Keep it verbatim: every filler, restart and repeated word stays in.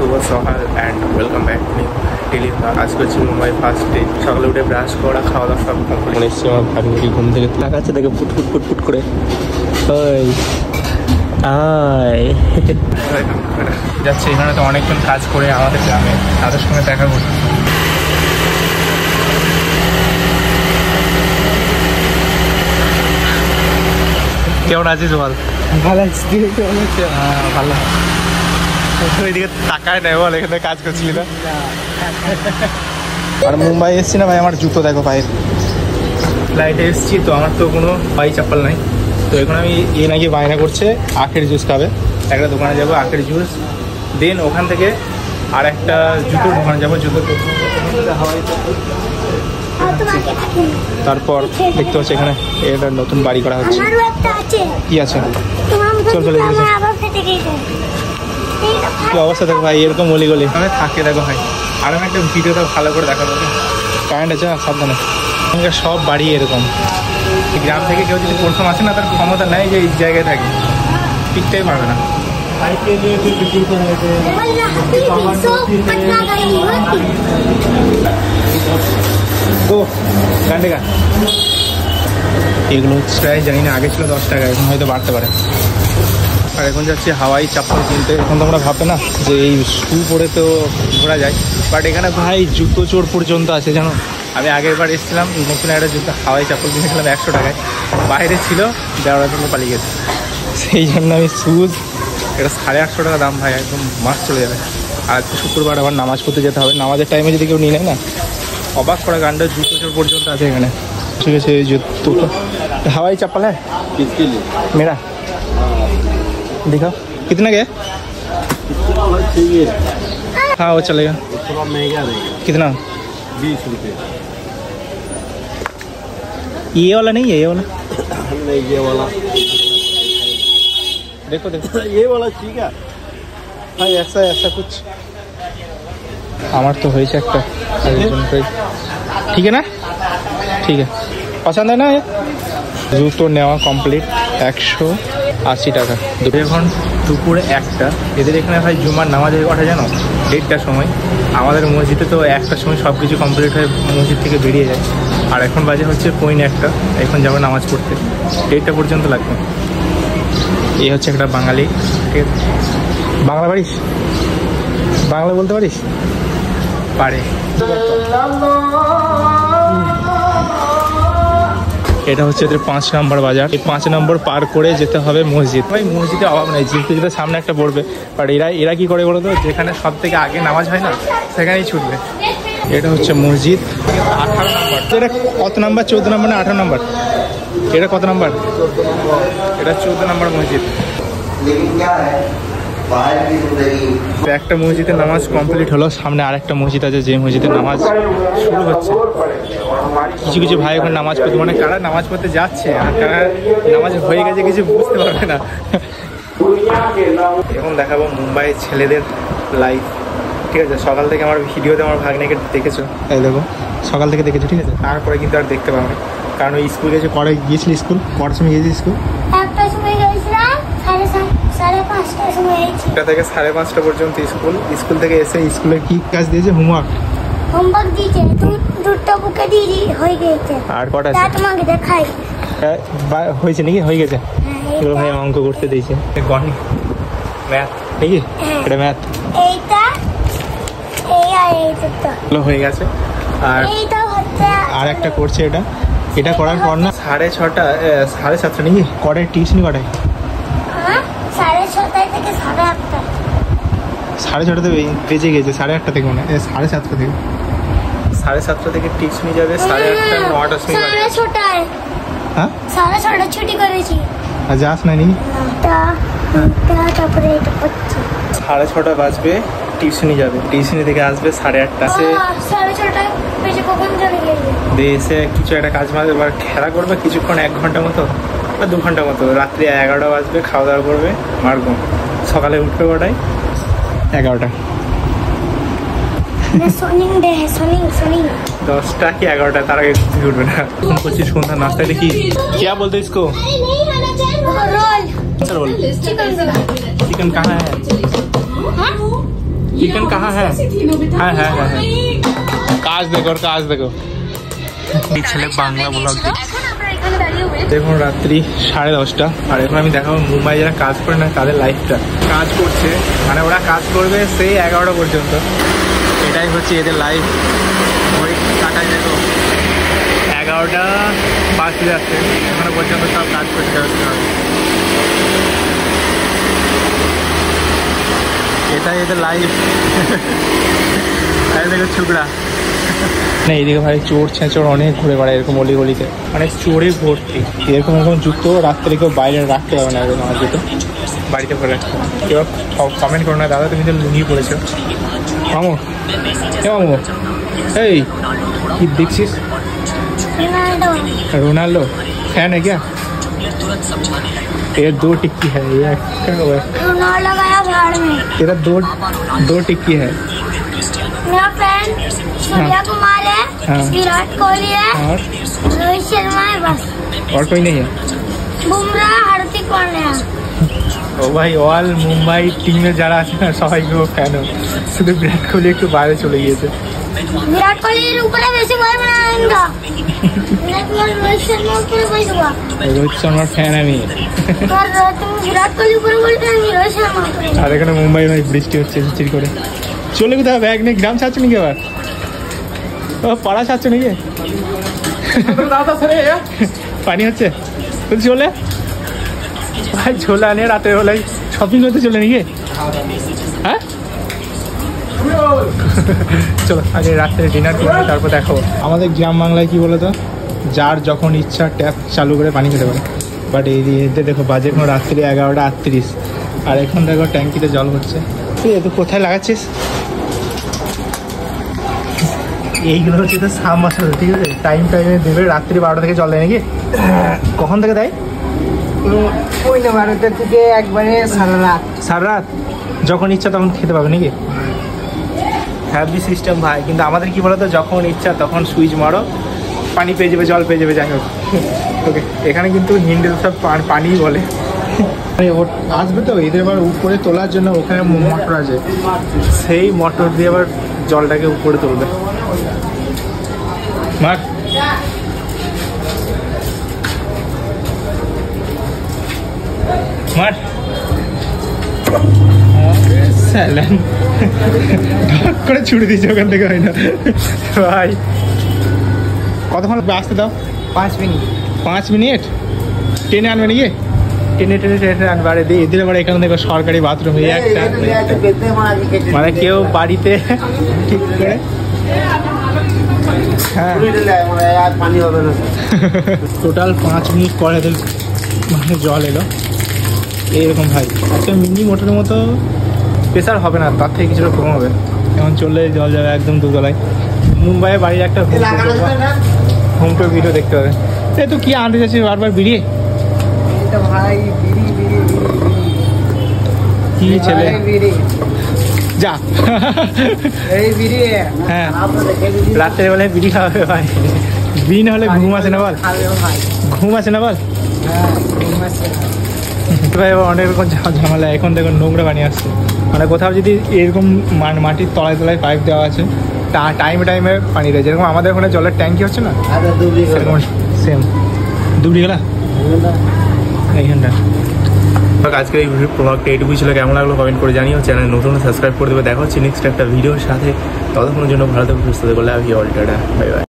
শুভ সকাল and welcome back to daily blog. আজকে হচ্ছে মুম্বাই ফার্স্ট ডে। সকালে উঠে ব্রাশ করা, খাওয়া দাওয়া সব কমপ্লিট। এসেছি আমার ভাবি ঘুম থেকে তাকাচ্ছে, দেখে ফুট ফুট ফুট ফুট করে ওই আয় যাচ্ছে। এখানে তো অনেকজন কাজ করে আমাদের গ্রামে, তাদের সঙ্গে দেখা করছে। কেমন আছিস বল? ভালো আছি। হ্যাঁ ভালো। ওইদিকে তাকায় নেই বল, এখানে কাজ করছিলি না? আর মুম্বাই এসছি না ভাই, আমার জুতো দেখো পায়ের। ফ্লাইটে এসছি তো আমার তো কোনো পায়ে চাপ্পাল নাই। তো এখন আমি এ নাকি বায়না করছে আখের জুস খাবে। একটা দোকানে যাবো আখের জুস, দেন ওখান থেকে আর একটা জুতোর দোকানে যাবো, জুতো। তারপর দেখতে পাচ্ছি এখানে এটা নতুন বাড়ি করা হচ্ছে। কি আছে? চল চলে কি অবস্থা দেখো ভাই, এরকম গলি গলি আমি থাকে দেখো ভাই। আর আমি একটা ভিডিওটা ভালো করে দেখাবো। কারেন্ট আছে সাবধানে। এখানকার সব বাড়ি এরকম। গ্রাম থেকে কেউ যদি প্রথম আসে না, তার ক্ষমতা নেই যে এই জায়গায় থাকে, টিকতেই পারবে না। ও গান্ডে গান এগুলো হচ্ছে প্রায় জানি না, আগে ছিল দশ টাকা, এখন হয়তো বাড়তে পারে। আর এখন যাচ্ছি হাওয়াই চপ্পল কিনতে। এখন তোমরা ভাববে না যে এই শু পরে তো ঘোরা যায়, বাট এখানে ভাই জুতো চোর পর্যন্ত আছে জানো। আমি আগের বার এসেছিলাম, নতুন একটা জুতো হাওয়াই চপ্পল কিনেছিলাম একশো টাকায়, বাইরে ছিল, দেওয়ার জন্য পালিয়ে গেছে। সেই জন্য আমি শুজ, এটা সাড়ে আটশো টাকা দাম ভাই, একদম মাস চলে যাবে। আর আজকে শুক্রবার আবার নামাজ পড়তে যেতে হবে, নামাজের টাইমে যদি কেউ নিয়ে নেয় না, অবাক করা কাণ্ড। জুতো চোর পর্যন্ত আছে এখানে। ঠিক আছে, এই জুতো হাওয়াই চপ্পল হ্যাঁ মেরা दिखाओ कितना के? हाँ वो चलेगा। थोड़ा महंगा रहेगा। कितना? बीस रुपये। ये वाला नहीं है? ये वाला नहीं, ये वाला देखो देखो ये वाला ठीक है। हाँ ऐसा ऐसा कुछ আমার তো হয়েছে একটা। ঠিক আছে না? ঠিক আছে, পছন্দ হয় না? জুতো নেওয়া কমপ্লিট, একশো আশি টাকা। এখন দুপুরে একটা। এদের এখানে ভাই জুমার নামাজের কথা জানো, দেড়টার সময়। আমাদের মসজিদে তো একটার সময় সব কিছু কমপ্লিট হয়ে মসজিদ থেকে বেরিয়ে যায়। আর এখন বাজে হচ্ছে পৌনে একটা, এখন যাবো নামাজ পড়তে, দেড়টা পর্যন্ত লাগবে। এই হচ্ছে একটা বাঙালি। বাংলা পারিস? বাংলা বলতে পারিস? পারে। এটা হচ্ছে এদের পাঁচ নম্বর বাজার। এই পাঁচ নম্বর পার করে যেতে হবে মসজিদ। ভাই মসজিদে অভাব নেই, যেতে যেতে সামনে একটা পড়বে। বাট এরা এরা কি করে বলো তো, যেখানে সব থেকে আগে নামাজ হয় না, সেখানেই ছুটবে। এটা হচ্ছে মসজিদ, আঠারো নম্বর। তো এটা কত নাম্বার? চৌদ্দ নম্বর না আঠারো নম্বর? এটা কত নম্বর? এটা চৌদ্দ নম্বর মসজিদ। একটা মসজিদের নামাজ কমপ্লিট হলো, সামনে আরেকটা মসজিদ আছে, যে মসজিদের নামাজ শুরু হচ্ছে। কিছু কিছু ভাই ওখানে নামাজ পড়তে, মানে কারা নামাজ পড়তে যাচ্ছে আর কারা নামাজ হয়ে গেছে কিছু বুঝতে পারবে না। এখন দেখাবো মুম্বাইয়ের ছেলেদের লাইফ। ঠিক আছে, সকাল থেকে আমার ভিডিওতে আমার ভাগ্নেকে দেখেছো, এই দেখো সকাল থেকে দেখেছো। ঠিক আছে, তারপরে কিন্তু আর দেখতে পাবো না, কারণ ওই স্কুল গেছে। কড়ে গিয়েছিলি স্কুল? কটার সময় গিয়েছিলি স্কুল? থেকে সাড়ে পাঁচটা পর্যন্ত স্কুল। স্কুল থেকে এসে স্কুলে কি কাজ দিয়েছে? হোমওয়ার্ক হোমওয়ার্ক দিয়েছে, দুটো বুকে দিয়ে হয়ে গেছে। আর কটা তা তোমাকে দেখাই হয়েছে নাকি? হয়ে গেছে। এগুলো ভাই অঙ্ক করতে দিয়েছে, গণিত ম্যাথ নাকি? এটা ম্যাথ। এইটা এই আর এইটা তো হয়ে গেছে। আর এইটা হচ্ছে আর একটা করছে এটা। এটা করার পর না সাড়ে ছটা সাড়ে সাতটা নাকি কটায় টিউশনি? কটায়? সাড়ে ছটায় থেকে সাড়ে আটটা। সাড়ে ছটাতে বেজে গেছে, সাড়ে আটটা থেকে মনে হয় সাড়ে সাতটা থেকে সাড়ে সাতটা থেকে টিউশনি যাবে। সাড়ে আটটা নটার সময় সাড়ে ছটায়। হ্যাঁ সাড়ে ছটা ছুটি করেছি। আর যাস না নি? তারপরে এটা করছি। সাড়ে ছটা বাজবে, টিউশনি যাবে। টিউশনি থেকে আসবে সাড়ে আটটা। সে সাড়ে ছটায় বেজে কখন চলে গেছে? দিয়ে এসে কিছু একটা কাজ মাঝে এবার খেলা করবে কিছুক্ষণ, এক ঘন্টা মতো বা দু ঘন্টা মতো। রাত্রি এগারোটা বাজবে, খাওয়া দাওয়া করবে, মারবো। সকালে উঠবে কটায়? এগারোটা। দশটা কি এগারোটা, তার আগে উঠবে না। ফোন করছি সন্ধ্যা নাস্তায় দেখি क्या बोलते इसको? रोल। चिकन कहाँ है? चिकन कहाँ है? हाँ हाँ हाँ हाँ কাজ দেখো আর কাজ দেখো এই ছেলে বাংলা ব্লগ দেখুন রাত্রি সাড়ে দশটা আর এখন আমি দেখাবো মুম্বাই যারা কাজ করে না তাদের লাইফটা কাজ করছে মানে ওরা কাজ করবে সেই এগারোটা পর্যন্ত এটাই হচ্ছে এদের লাইফ ওই কাটাই দেখো এগারোটা বাজতে যাচ্ছে এখানে পর্যন্ত সব কাজ করতে হচ্ছে এটাই এদের লাইফ দেখো ছুকরা না এইদিকে ভাই চোর ছেঁচোর অনেক ঘুরে বেড়ায় এরকম অলি গলিতে মানে চোরে ভর্তি এরকম এরকম জুতো রাত্রে কেউ বাইরে রাখতে পারবে না এরকম আমার জুতো বাড়িতে পরে রাখতে কেউ কমেন্ট করো না দাদা তুমি তো লুঙ্গি পড়েছো মামু হে মামু এই কি দেখছিস रोनाल्डो फैन है क्या तेरा दो टिक्की है ये रोनाल्डो गया बाहर में तेरा दो दो टिक्की है मेरा फैन सूर्या कुमार है हाँ। विराट कोहली है और रोहित शर्मा है बस और कोई नहीं है बुमराह हार्दिक पांड्या ও ভাই অল মুম্বাই টিমে যারা আছে না সবাই কেউ ফ্যান শুধু বিরাট কোহলি একটু বাইরে চলে গিয়েছে विराट कोहली ऊपर वैसे भाई बनाया इनका रोहित शर्मा ऊपर भाई हुआ রোহিত শর্মার ফ্যান আমি और तुम विराट कोहली ऊपर बोलते हैं रोहित शर्मा ऊपर আর এখানে মুম্বাই ভাই বৃষ্টি হচ্ছে চির করে চলে কোথাও ব্যাগ নিয়ে গ্রাম ছাড়ছো নাকি আবার ও পাড়া ছাড়ছো নাকি পানি হচ্ছে তুই চলে ভাই ঝোলা নিয়ে রাতের বেলায় শপিং করতে চলে নাকি হ্যাঁ চলো আগে রাত্রে ডিনার করবো তারপর দেখো আমাদের গ্রাম বাংলায় কি বলো তো যার যখন ইচ্ছা ট্যাপ চালু করে পানি খেতে পারে বাট এই এতে দেখো বাজে এখন রাত্রি এগারোটা আটত্রিশ আর এখন দেখো ট্যাঙ্কিতে জল হচ্ছে তুই এত কোথায় লাগাচ্ছিস এইগুলো হচ্ছে তো সাম মাসের ঠিক আছে টাইম টাইমে দেবে রাত্রি বারোটা থেকে জল দেয় নাকি কখন থেকে দেয় ওই না বারোটা থেকে একবারে সারা রাত সারা রাত যখন ইচ্ছা তখন খেতে পাবে নাকি হ্যাভি সিস্টেম ভাই কিন্তু আমাদের কি বলতো যখন ইচ্ছা তখন সুইচ মারো পানি পেয়ে যাবে জল পেয়ে যাবে যাই হোক ওকে এখানে কিন্তু হিন্দি সব পানিই বলে আসবে তো এদের এবার উপরে তোলার জন্য ওখানে মোটর আছে সেই মোটর দিয়ে আবার জলটাকে উপরে তুলবে মার মার স্যালেন ঢক করে ছুটে দিয়েছে ওখান থেকে হয় না ভাই কতক্ষণ আসতে দাও পাঁচ মিনিট পাঁচ মিনিট টেনে আনবে নাকি টেনে টেনে টেনে আনবে আর এদের এবার এখানে দেখো সরকারি বাথরুম এই একটা মানে কেউ বাড়িতে ঠিক করে হ্যাঁ পানি হবে না টোটাল পাঁচ মিনিট পরে এদের মানে জল এলো এইরকম ভাই একটা মিনি মোটরের মতো প্রেসার হবে না তার থেকে কিছুটা কম হবে এখন চললে জল যাবে একদম দুতলায় মুম্বাইয়ে বাড়ির একটা হোম টু ভিডিও দেখতে হবে এই তো কি আনতে যাচ্ছিস বারবার বেরিয়ে ভাই বিড়ি বিড়ি কি ছেলে যা এই বিড়ি হ্যাঁ রাত্রের বেলায় বিড়ি খাওয়া হবে ভাই বিড়ি না হলে ঘুম আসে না বল ঘুম আসে না বল ভাই অনেক রকম ঝামেলা এখন দেখুন নোংরা পানি আসছে মানে কোথাও যদি এরকম মাটির তলায় তলায় পাইপ দেওয়া আছে তা টাইমে টাইমে পানি দেয় যেরকম আমাদের ওখানে জলের ট্যাঙ্কি হচ্ছে না সেরকম সেম দুবড়ি গেলা এইখানটা আজকের এই ব্লগটা এইটুকুই ছিল কেমন লাগলো কমেন্ট করে জানিও চ্যানেল নতুন সাবস্ক্রাইব করে দেবে দেখা হচ্ছে নেক্সট একটা ভিডিওর সাথে ততক্ষণের জন্য ভালো থাকবে সুস্থ থাকবে love you all tata bye by